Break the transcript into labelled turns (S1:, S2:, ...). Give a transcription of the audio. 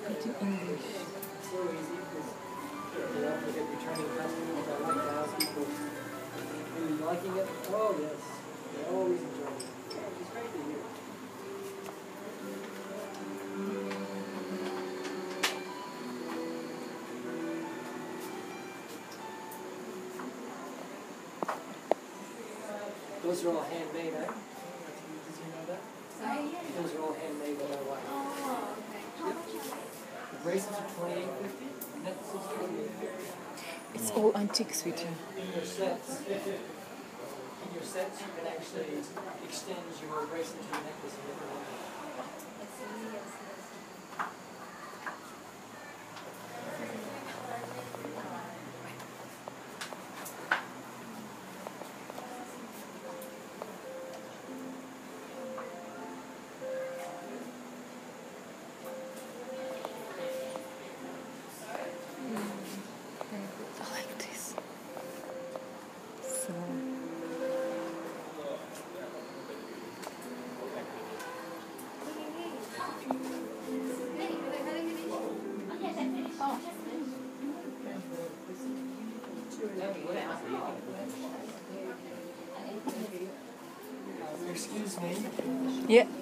S1: Put in English.
S2: It's so easy because you often get returning customers. I like to ask people, are you liking it? Oh, yes. They always enjoy it. It's great to hear. Those are all handmade, eh? Did you know that? Those are all handmade by my wife.
S3: Oh, okay.
S2: Yep. The bracelets are $28.50. Necklaces are $28.50.
S1: It's all antique, sweetie.
S2: In your sets, you can actually extend your bracelet to your necklace and make it longer.
S1: I like this. So.
S2: Excuse me.
S1: Yeah.